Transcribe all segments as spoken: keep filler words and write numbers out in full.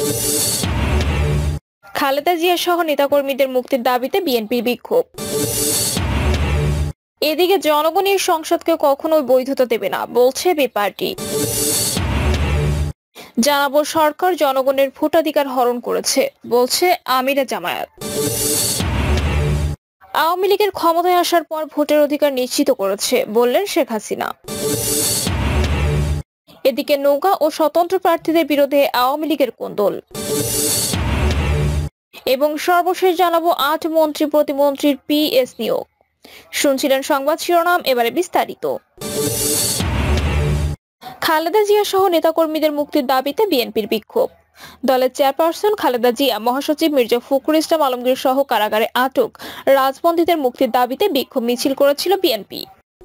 খালেদা জিয়া সহ নেতাকর্মীদের মুক্তির দাবিতে বিএনপির বিক্ষোভ। এদিকে জনগণ এই সংসদকে কখনোই বৈধতা দেবে না বলছে বি পার্টি। জানাবো সরকার জনগণের ভোটাধিকার হরণ করেছে বলছে আমিরে জামায়াত। আওয়ামী লীগের ক্ষমতায় আসার পর ভোটের অধিকার নিশ্চিত করেছে বললেন শেখ হাসিনা। এদিকে নৌকা ও স্বতন্ত্র প্রার্থীদের বিরুদ্ধে আওয়ামী লীগের কোন্দল। এবং সর্বশেষ জানাবো আট মন্ত্রী প্রতিমন্ত্রীর পিএস নিয়োগ। শুনছিলেন সংবাদ শিরোনাম, এবারে বিস্তারিত। খালেদা জিয়া সহ নেতাকর্মীদের মুক্তির দাবিতে বিএনপির বিক্ষোভ। দলের চেয়ারপারসন খালেদা জিয়া, মহাসচিব মির্জা ফখরুল ইসলাম আলমগীর সহ কারাগারে আটক রাজবন্দীদের মুক্তির দাবিতে বিক্ষোভ মিছিল করেছিল বিএনপি।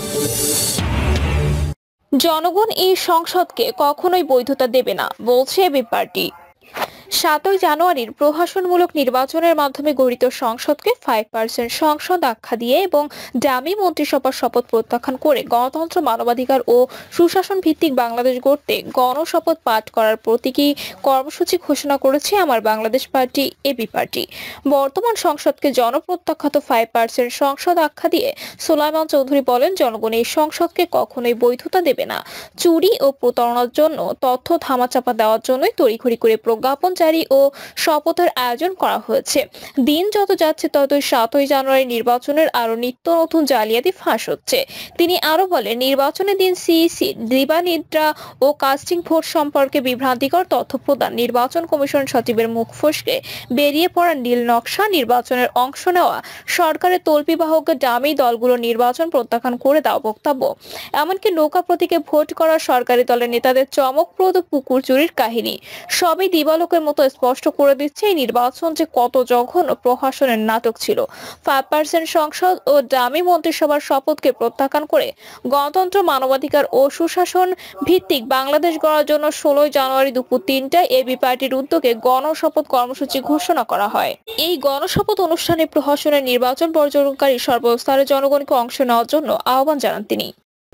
জনগণ এই সংসদকে কখনোই বৈধতা দেবে না বলছে বি পার্টি। সাতই জানুয়ারির প্রহসনমূলক নির্বাচনের মাধ্যমে গঠিত সংসদকে ফাইভ পার্সেন্ট সংসদ আখ্যা দিয়ে এবং ডামি মন্ত্রিসভার শপথ প্রত্যাখ্যান করে গণতন্ত্র, মানবাধিকার ও সুশাসন ভিত্তিক বাংলাদেশ গড়তে গণশপথ পাঠ করার প্রতীকী কর্মসূচি ঘোষণা করেছে আমার বাংলাদেশ পার্টি এবি পার্টি। বর্তমান সংসদকে জনপ্রত্যাখ্যাত ফাইভ পার্সেন্ট সংসদ আখ্যা দিয়ে সুলাইমান চৌধুরী বলেন, জনগণ এই সংসদকে কখনোই বৈধতা দেবে না। চুরি ও প্রতারণার জন্য, তথ্য ধামাচাপা দেওয়ার জন্যই তড়িঘড়ি করে প্রজ্ঞাপন জারি ও শপথের আয়োজন করা হয়েছে। দিন যত যাচ্ছে ততই সাতই জানুয়ারি নির্বাচনের আরো নিত্য নতুন জালিয়াতি ফাঁস হচ্ছে। তিনি আরো বলেন, নির্বাচনের দিন সিইসি দিবানিদ্রা ও কাস্টিং ভোট সম্পর্কে বিভ্রান্তিকর তথ্য প্রদান, নির্বাচন কমিশন সচিবের মুখ ফসকে বেরিয়ে পড়া নীল নকশা, নির্বাচনের অংশ নেওয়া সরকারের তল্পিবাহক ডামি দলগুলো নির্বাচন প্রত্যাখ্যান করে দেওয়া বক্তব্য, এমনকি নৌকা প্রতীকে ভোট করা সরকারি দলের নেতাদের চমকপ্রদ পুকুর চুরির কাহিনী সবই দিবালোকের মতো স্পষ্ট করে দিচ্ছে এই নির্বাচন যে কত জঘন্য প্রহসনের নাটক ছিল। ফাইভ পার্সেন্ট সংসদ ও ডামি মন্ত্রিসভার শপথকে প্রত্যাখ্যান করে গণতন্ত্র, মানবাধিকার ও সুশাসন ভিত্তিক বাংলাদেশ গড়ার জন্য ষোলোই জানুয়ারি দুপুর তিনটায় এবি পার্টির উদ্যোগে গণশপথ কর্মসূচি ঘোষণা করা হয়। এই গণশপথ অনুষ্ঠানে প্রহসনের নির্বাচন বর্জনকারী সর্বস্তরের জনগণকে অংশ নেওয়ার জন্য আহ্বান জানান তিনি।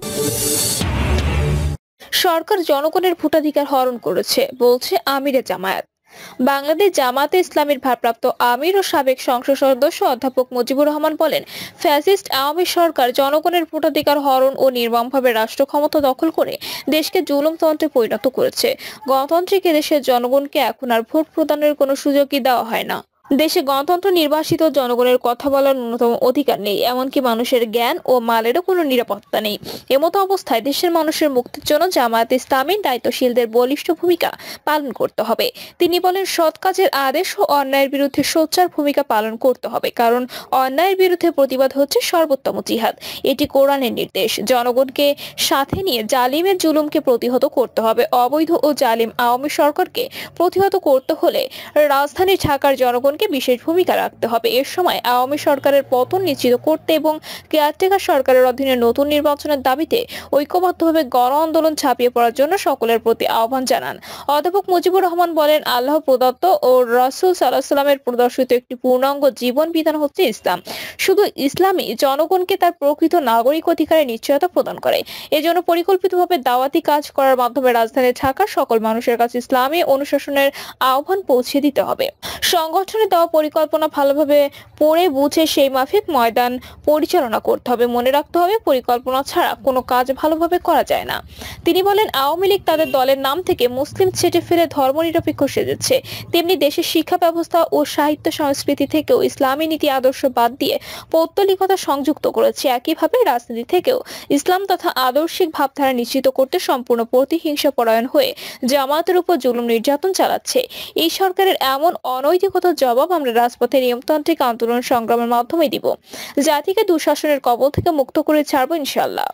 সরকার জনগণের ভোটাধিকার হরণ করেছে বলছে আমিরে জামায়াত। বাংলাদেশ জামাতে ইসলামীর ভারপ্রাপ্ত আমির ও সাবেক সংসদ সদস্য অধ্যাপক মুজিবুর রহমান বলেন, ফ্যাসিস্ট আওয়ামী সরকার জনগণের ভোটাধিকার হরণ ও নির্মমভাবে রাষ্ট্র ক্ষমতা দখল করে দেশকে জুলুমতন্ত্রে পরিণত করেছে। গণতান্ত্রিক দেশের জনগণকে এখন আর ভোট প্রদানের কোনো সুযোগই দেওয়া হয় না। দেশে গণতন্ত্র নির্বাসিত জনগণের কথা বলার ন্যূনতম অধিকার নেই, এমনকি মানুষের জ্ঞান ও মালেরও কোনো নিরাপত্তা নেই। এমতো অবস্থায় দেশের মানুষের মুক্তির জন্য জামায়াত ইসলামীর দায়িত্বশীলদের বলিষ্ঠ ভূমিকা পালন করতে হবে। তিনি বলেন, সৎ কাজের আদেশ ও অন্যায়ের বিরুদ্ধে সোচ্চার ভূমিকা পালন করতে হবে, কারণ অন্যায়ের বিরুদ্ধে প্রতিবাদ হচ্ছে সর্বোত্তম জিহাদ। এটি কোরআনের নির্দেশ। জনগণকে সাথে নিয়ে জালিমের জুলুমকে প্রতিহত করতে হবে। অবৈধ ও জালিম আওয়ামী সরকারকে প্রতিহত করতে হলে রাজধানী ঢাকার জনগণ বিশেষ ভূমিকা রাখতে হবে। এর সময় আওয়ামী সরকারের পতন নিশ্চিত করতে এবং কেয়ারটেকার সরকারের অধীনে নতুন নির্বাচনের দাবিতে ঐক্যবদ্ধভাবে গণ আন্দোলন ছাপিয়ে পড়ার জন্য সকলের প্রতি আহ্বান জানান। অধ্যাপক মুজিবুর রহমান বলেন, আল্লাহ প্রদত্ত ও রাসূল সাল্লাল্লাহু আলাইহি ওয়াসাল্লামের প্রদর্শিত একটি পূর্ণাঙ্গ জীবন বিধান হচ্ছে ইসলাম। শুধু ইসলামই জনগণকে তার প্রকৃত নাগরিক অধিকারের নিশ্চয়তা প্রদান করে। এজন্য পরিকল্পিতভাবে দাওয়াতি কাজ করার মাধ্যমে রাজধানী ঢাকার সকল মানুষের কাছে ইসলামী অনুশাসনের আহ্বান পৌঁছে দিতে হবে। সংগঠনের দেওয়া পরিকল্পনা ভালোভাবে পড়ে বুঝে সেই মাফিক ময়দান পরিচালনা করতে হবে। মনে রাখতে হবে, পরিকল্পনা ছাড়া কোনো কাজ ভালোভাবে করা যায় না। তিনি বলেন, আওয়ামী লীগ তাদের দলের নাম থেকে মুসলিম ছেটে ফেলে ধর্মনিরপেক্ষ সেজেছে, তেমনি দেশের শিক্ষা ব্যবস্থা ও সাহিত্য সংস্কৃতি থেকেও ইসলামী নীতি আদর্শ বাদ দিয়ে পৌত্তলিকতা সংযুক্ত করেছে। একইভাবে রাজনীতি থেকেও ইসলাম তথা আদর্শিক ভাবধারা নিশ্চিত করতে সম্পূর্ণ প্রতিহিংসা পরায়ণ হয়ে জামায়াতের উপর জুলুম নির্যাতন চালাচ্ছে। এই সরকারের এমন অনৈতিকতার জবাব আমরা রাজপথে নিয়মতান্ত্রিক আন্দোলন সংগ্রামের মাধ্যমে দিব। জাতিকে দুঃশাসনের কবল থেকে মুক্ত করে ছাড়বো ইনশাআল্লাহ।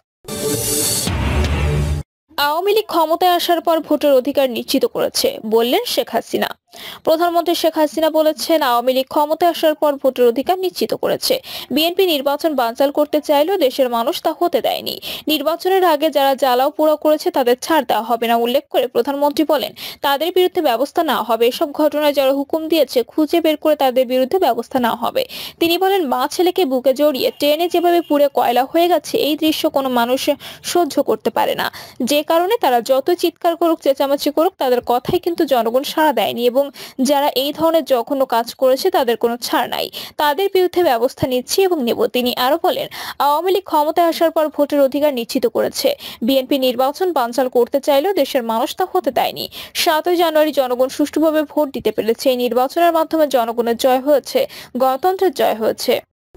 আওয়ামী লীগ ক্ষমতায় আসার পর ভোটের অধিকার নিশ্চিত করেছে বললেন শেখ হাসিনা। প্রধানমন্ত্রী শেখ হাসিনা বলেছেন, আওয়ামী লীগ ক্ষমতায় আসার পর ভোটের অধিকার নিশ্চিত করেছে। বিএনপি নির্বাচন বানচাল করতে চাইলেও দেশের মানুষ তা হতে দেয়নি। নির্বাচনের আগে যারা জ্বালাও পোড়াও করেছে তাদের ছাড় দেওয়া হবে না উল্লেখ করে প্রধানমন্ত্রী বলেন, তাদের বিরুদ্ধে ব্যবস্থা নেওয়া হবে। এসব ঘটনায় যারা হুকুম দিয়েছে খুঁজে বের করে তাদের বিরুদ্ধে ব্যবস্থা নেওয়া হবে। তিনি বলেন, মা ছেলেকে বুকে জড়িয়ে ট্রেনে যেভাবে পুড়ে কয়লা হয়ে গেছে, এই দৃশ্য কোনো মানুষ সহ্য করতে পারে না। যে কারণে তারা যত চিৎকার করুক, চেঁচামেচি করুক, তাদের কথাই কিন্তু জনগণ সাড়া দেয়নি এবং এবং যারা এই ধরনের জঘন্য কাজ করেছে তাদের কোনো ছাড় নাই, তাদের বিরুদ্ধে ব্যবস্থা নিচ্ছি এবং নেব। তিনি আরো বলেন, আওয়ামী লীগ ক্ষমতায় আসার পর ভোটের অধিকার নিশ্চিত করেছে। বিএনপি নির্বাচন বানচাল করতে চাইলেও দেশের মানুষ তা হতে দেয়নি। সাতই জানুয়ারি জনগণ সুষ্ঠুভাবে ভোট দিতে পেরেছে। এই নির্বাচনের মাধ্যমে জনগণের জয় হয়েছে, গণতন্ত্রের জয় হয়েছে।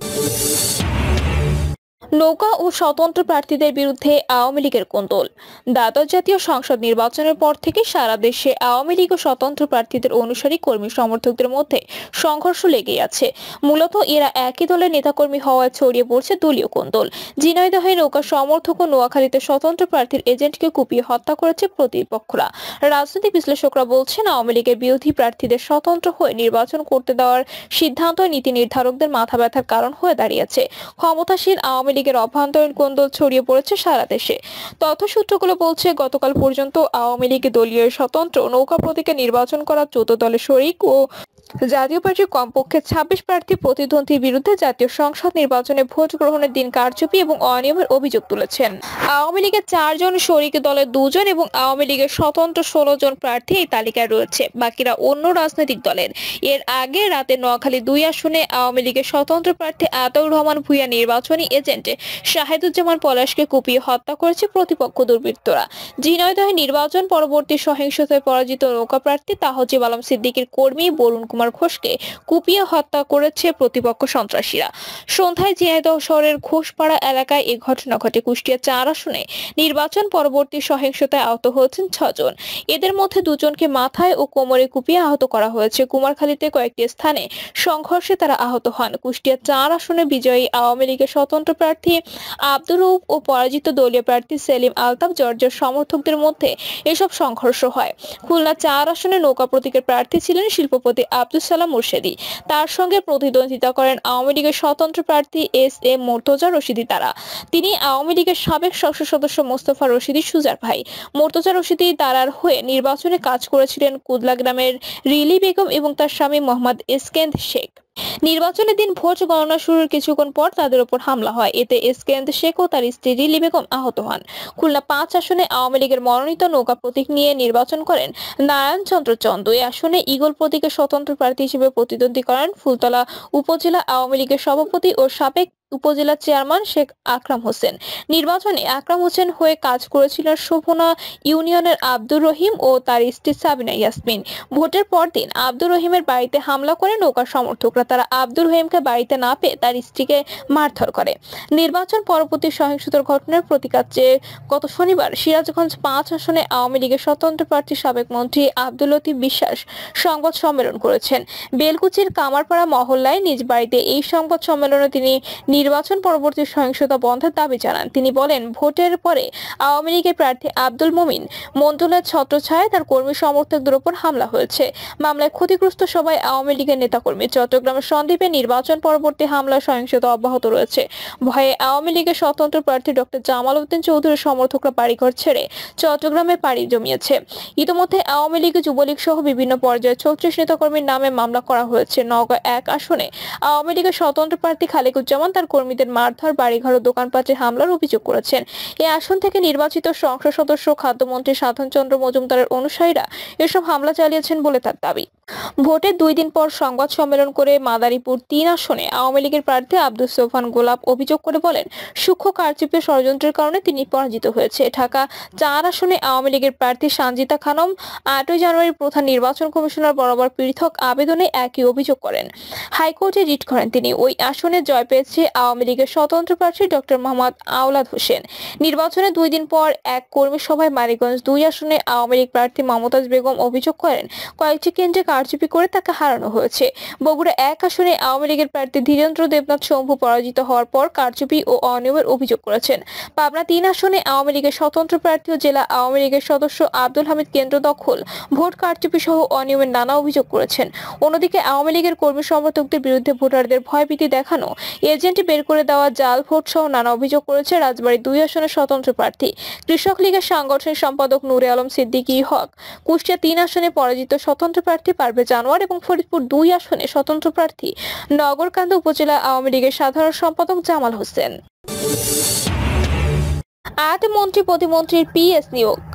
নৌকা ও স্বতন্ত্র প্রার্থীদের বিরুদ্ধে আওয়ামী লীগের কোন্দল। দ্বাদশ জাতীয় সংসদ নির্বাচনের পর থেকে সারা দেশে আওয়ামী লীগ ও স্বতন্ত্র প্রার্থীদের অনুসারী কর্মী সমর্থকদের মধ্যে সংঘর্ষ লেগেই আছে। মূলত এরা একই দলের নেতাকর্মী হওয়ায় ছড়িয়ে পড়ছে দলীয় কোন্দল। ঝিনাইদহে নৌকা সমর্থক ও নোয়াখালীতে স্বতন্ত্র প্রার্থীর এজেন্টকে কুপিয়ে হত্যা করেছে প্রতিপক্ষরা। রাজনৈতিক বিশ্লেষকরা বলছেন, আওয়ামী লীগের বিরোধী প্রার্থীদের স্বতন্ত্র হয়ে নির্বাচন করতে দেওয়ার সিদ্ধান্ত নীতি নির্ধারকদের মাথা ব্যথার কারণ হয়ে দাঁড়িয়েছে। ক্ষমতাসীন আওয়ামী লীগের অভ্যন্তরীণ কোন্দল ছড়িয়ে পড়েছে সারা দেশে। তথ্যসূত্রগুলো বলছে, গতকাল পর্যন্ত আওয়ামী লীগ দলীয় স্বতন্ত্র নৌকা প্রতীকে নির্বাচন করা চৌদ্দ দলের শরিক ও জাতীয় পার্টির কমপক্ষে ছাব্বিশ প্রার্থী প্রতিদ্বন্দ্বীর বিরুদ্ধে জাতীয় সংসদ নির্বাচনে ভোট গ্রহণের দিন কারচুপি এবং অনিয়মের অভিযোগ তুলেছেন। আওয়ামী লীগের চারজন শরিক দলের দুজন এবং আওয়ামী লীগের স্বতন্ত্র ষোলো জন প্রার্থী এই তালিকায় রয়েছে, বাকিরা অন্য রাজনৈতিক দলের। এর আগে রাতে নোয়াখালী দুই আসনে আওয়ামী লীগের স্বতন্ত্র প্রার্থী আতাউর রহমান ভূঁইয়া নির্বাচনী এজেন্ট শাহেদুজ্জামান পলাশকে কুপিয়ে হত্যা করেছে প্রতিপক্ষ দুর্বৃত্তরা। ঝিনাইদহে নির্বাচন পরবর্তী সহিংসতায় পরাজিত নৌকা প্রার্থী তাহজিব আলম সিদ্দিকীর কর্মী বরুণ কুমার ঘোষকে কুপিয়ে হত্যা করেছে প্রতিপক্ষ সন্ত্রাসীরা। সন্ধ্যায় ঝিনাইদহ শহরের ঘোষপাড়া এলাকায় এ ঘটনা ঘটে। কুষ্টিয়া চার আসনে নির্বাচন পরবর্তী সহিংসতায় আহত হয়েছেন ছজন। এদের মধ্যে দুজনকে মাথায় ও কোমরে কুপিয়ে আহত করা হয়েছে। কুমারখালীতে কয়েকটি স্থানে সংঘর্ষে তারা আহত হন। কুষ্টিয়া চার আসনে বিজয়ী আওয়ামী লীগের স্বতন্ত্র প্রার্থী আব্দুর রউফ ও পরাজিত দলীয় প্রার্থী সেলিম আলতাফ জর্জের সমর্থকদের মধ্যে এসব সংঘর্ষ হয়। খুলনা চার আসনে নৌকা প্রতীকের প্রার্থী ছিলেন শিল্পপতি আব্দুল সালাম মুর্শেদি। তার সঙ্গে প্রতিদ্বন্দ্বিতা করেন আওয়ামী লীগের স্বতন্ত্র প্রার্থী এস এ মোর্তজা রশিদি তারা। তিনি আওয়ামী লীগের সাবেক সংসদ সদস্য মোস্তফা রশিদি সুজার ভাই। মোর্তজা রশিদি তারার হয়ে নির্বাচনে কাজ করেছিলেন কুদলা গ্রামের রিলি বেগম এবং তার স্বামী মোহাম্মদ এসকেন্দ শেখ। নির্বাচনের দিন ভোট গণনা শুরুর কিছুক্ষণ পর তাদের উপর হামলা হয়। এতে এসকেন্দ শেখ ও তার স্ত্রী রিলি বেগম আহত হন। খুলনা পাঁচ আসনে আওয়ামী লীগের মনোনীত নৌকা প্রতীক নিয়ে নির্বাচন করেন নারায়ণ চন্দ্র চন্দ। এই আসনে ঈগল প্রতীকের স্বতন্ত্র প্রার্থী হিসেবে প্রতিদ্বন্দ্বী করেন ফুলতলা উপজেলা আওয়ামী লীগের সভাপতি ও সাবেক উপজেলা চেয়ারম্যান শেখ আকরাম হোসেন। নির্বাচনে আকরাম হোসেন হয়ে কাজ করেছিলেন শোভনা ইউনিয়নের আব্দুর রহিম ও তার স্ত্রী সাবিনা ইয়াসমিন। ভোটের পরদিন আব্দুর রহিমের বাড়িতে হামলা করে নৌকা সমর্থকরা। তারা আব্দুর রহিমকে বাড়িতে না পেয়ে তার স্ত্রীকে মারধর করে। নির্বাচন পরবর্তী সহিংসতার ঘটনার প্রতিকার চেয়ে গত শনিবার সিরাজগঞ্জ পাঁচ আসনে আওয়ামী লীগের স্বতন্ত্র প্রার্থী সাবেক মন্ত্রী আব্দুল লতিফ বিশ্বাস সংবাদ সম্মেলন করেছেন। বেলকুচির কামারপাড়া মহল্লায় নিজ বাড়িতে এই সংবাদ সম্মেলনে তিনি নির্বাচন পরবর্তী সহিংসতা বন্ধের দাবি জানান। তিনি বলেন, ভোটের পরে আওয়ামী লীগের প্রার্থী আব্দুল মোমিন মন্ডলের ছত্রছায়ায় তার কর্মী সমর্থকদের উপর হামলা হয়েছে। মামলায় ক্ষতিগ্রস্ত সবাই আওয়ামী লীগের নেতাকর্মী। চট্টগ্রামের সন্দ্বীপে নির্বাচন পরবর্তী হামলা সহিংসতা অব্যাহত রয়েছে। ভয়ে আওয়ামী লীগের স্বতন্ত্র প্রার্থী ডক্টর জামাল উদ্দিন চৌধুরীর সমর্থকরা বাড়িঘর ছেড়ে চট্টগ্রামে পাড়ি জমিয়েছে। ইতিমধ্যে আওয়ামী লীগ, যুবলীগ সহ বিভিন্ন পর্যায়ে ছত্রিশ নেতাকর্মীর নামে মামলা করা হয়েছে। নওগাঁ এক আসনে আওয়ামী লীগের স্বতন্ত্র প্রার্থী খালেকুজ্জামান তার কর্মীদের মারধর, বাড়িঘর ও দোকানপাটে হামলার অভিযোগ করেছেন। এই আসন থেকে নির্বাচিত সংসদ সদস্য খাদ্যমন্ত্রী সাধন চন্দ্র মজুমদারের অনুসারীরা এসব হামলা চালিয়েছেন বলে তার দাবি। ভোটের দুই দিন পর সংবাদ সম্মেলন করে মাদারীপুর তিন আসনে আওয়ামী লীগের প্রার্থী আব্দুল সোফান গোলাপ অভিযোগ করে বলেন, সূক্ষ্ম কারচুপি ষড়যন্ত্রের কারণে তিনি পরাজিত হয়েছে। ঢাকা চার আসনে আওয়ামী লীগের প্রার্থী সঞ্জিতা খানম আটই জানুয়ারি প্রধান নির্বাচন কমিশনার বরাবর পৃথক আবেদনে একই অভিযোগ করেন। হাইকোর্টে রিট করেন তিনি। ওই আসনে জয় পেয়েছে আওয়ামী লীগের স্বতন্ত্র প্রার্থী ডক্টর মোহাম্মদ আওলাদ হোসেন। নির্বাচনের দুই দিন পর এক কর্মী সভায় মানিকগঞ্জ দুই আসনে আওয়ামী লীগ প্রার্থী মমতাজ বেগম অভিযোগ করেন, কয়েকটি কেন্দ্রে কারচুপি করে তাকে হারানো হয়েছে। বগুড়া এক আসনে আওয়ামী লীগের প্রার্থী ধীরেন্দ্র দেবনাথ শম্ভু পরাজিত হওয়ার পর কারচুপি ও অনিয়মের অভিযোগ করেছেন। পাবনা তিন আসনে আওয়ামী লীগের স্বতন্ত্র প্রার্থী ও জেলা আওয়ামী লীগের সদস্য আব্দুল হামিদ কেন্দ্র দখল, ভোট কারচুপি সহ অনিয়মের নানা অভিযোগ করেছেন। অন্যদিকে আওয়ামী লীগের কর্মী সমর্থকদের বিরুদ্ধে ভোটারদের ভয়ভীতি দেখানো, এজেন্ট বের করে দেওয়া, জাল ভোট সহ নানা অভিযোগ করেছে রাজবাড়ী দুই আসনের স্বতন্ত্র প্রার্থী কৃষক লীগের সাংগঠনিক সম্পাদক নূরে আলম সিদ্দিকী হক, কুষ্টিয়া তিন আসনে পরাজিত স্বতন্ত্র প্রার্থী পারভেজ আনোয়ার এবং ফরিদপুর দুই আসনে স্বতন্ত্র প্রার্থী নগরকান্দা উপজেলা আওয়ামী লীগের সাধারণ সম্পাদক জামাল হোসেন। আট মন্ত্রী প্রতিমন্ত্রীর পিএস নিয়োগ।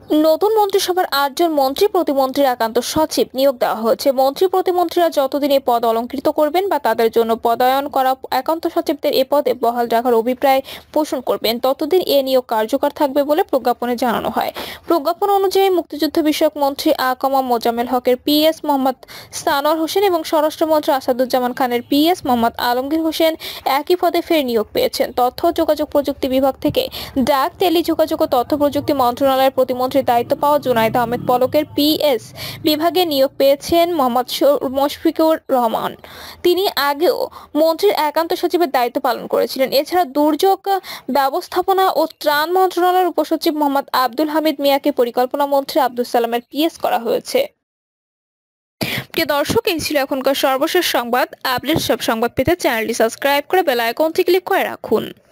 নতুন মন্ত্রিসভার আটজন মন্ত্রী প্রতিমন্ত্রীর একান্ত সচিব নিয়োগ দেওয়া হয়েছে। মন্ত্রী প্রতিমন্ত্রীরা যতদিন এই পদ অলংকৃত করবেন বা তাদের জন্য পদায়ন করা একান্ত সচিবদের এ পদে বহাল রাখার অভিপ্রায় পোষণ করবেন, ততদিন এ নিয়োগ কার্যকর থাকবে বলে প্রজ্ঞাপনে জানানো হয়। প্রজ্ঞাপন অনুযায়ী মুক্তিযুদ্ধ বিষয়ক মন্ত্রী আকমা মোজাম্মেল হকের পিএস মোহাম্মদ সানোয়ার হোসেন এবং স্বরাষ্ট্রমন্ত্রী আসাদুজ্জামান খানের পিএস মোহাম্মদ আলমগীর হোসেন একই পদে ফের নিয়োগ পেয়েছেন। তথ্য ও যোগাযোগ প্রযুক্তি বিভাগ থেকে ডাক, টেলিযোগাযোগ ও তথ্য প্রযুক্তি মন্ত্রণালয়ের প্রতিমন্ত্রী দায়িত্ব পাওয়া জুনায়েদ আহমেদ পলকের পিএস বিভাগে নিয়োগ পেয়েছেন মোহাম্মদ মুশফিকুর রহমান। তিনি আগেও মন্ত্রীর একান্ত সচিবের দায়িত্ব পালন করেছিলেন। এছাড়া দুর্যোগ ব্যবস্থাপনা ও ত্রাণ মন্ত্রণালয়ের উপসচিব মোহাম্মদ আব্দুল হামিদ মিয়াকে পরিকল্পনা মন্ত্রী আব্দুল সালামের পিএস করা হয়েছে। প্রিয় দর্শক, এই ছিল এখনকার সর্বশেষ সংবাদ। আপডেট সব সংবাদ পেতে চ্যানেলটি সাবস্ক্রাইব করে বেল আইকনটি ক্লিক করে রাখুন।